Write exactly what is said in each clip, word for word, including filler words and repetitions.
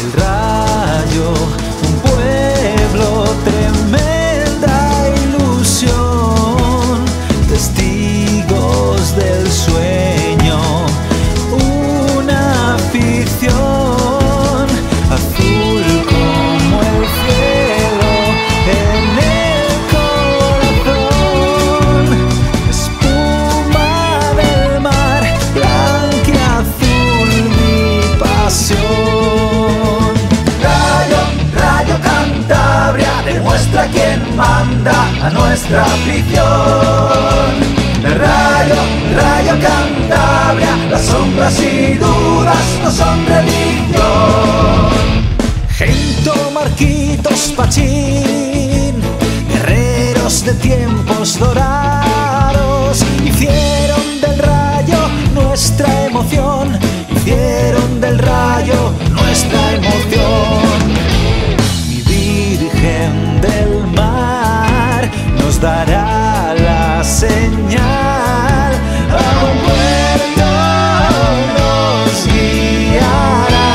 El Rayo, un pueblo, tremenda ilusión, testigos del sueño, una afición, azul como el cielo en el corazón, espuma del mar, blanquiazul mi pasión. Rayo, Rayo Cantabria, demuestra quién manda a nuestra afición. Rayo, Rayo Cantabria, las sombras y dudas no son religión. Gento, Marquitos, Pachín, guerreros de tiempos dorados, hicieron del Rayo nuestra emoción, hicieron del Rayo nuestra emoción. Mi Virgen del Mar nos dará la señal, a un puerto nos guiará.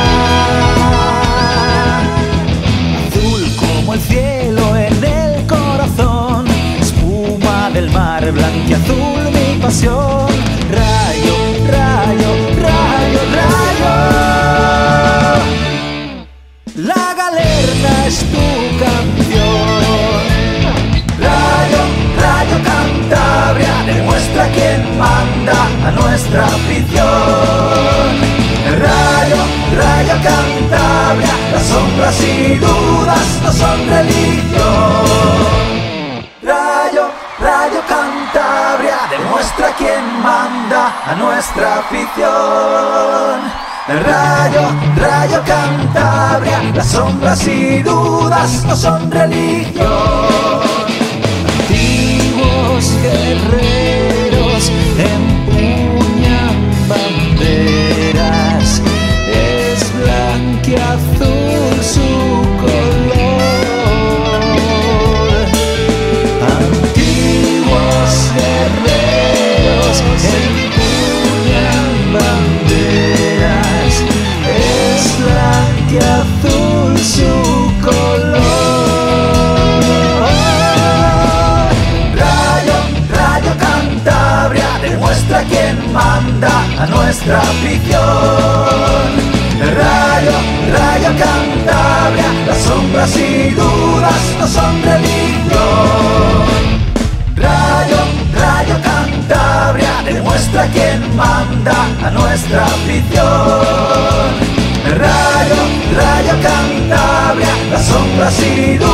Azul como el cielo en el corazón, espuma del mar, blanquiazul mi pasión. Rayo, rayo, rayo, rayo. La galerna es tu canción. Rayo, Rayo Cantabria, demuestra quién manda a nuestra afición. Rayo, Rayo Cantabria, las sombras y dudas no son religión. Rayo, Rayo Cantabria, demuestra quién manda a nuestra afición. Rayo, Rayo Cantabria, las sombras y dudas no son religión. Antiguos guerreros empuñan banderas, es blanquiazul su color. Antiguos guerreros empuñan banderas, es blanquiazul su color. Demuestra quién manda a nuestra afición. Rayo, Rayo Cantabria, las sombras y dudas no son religión. Rayo, Rayo Cantabria, demuestra quién manda a nuestra afición. Rayo, Rayo Cantabria, las sombras y dudas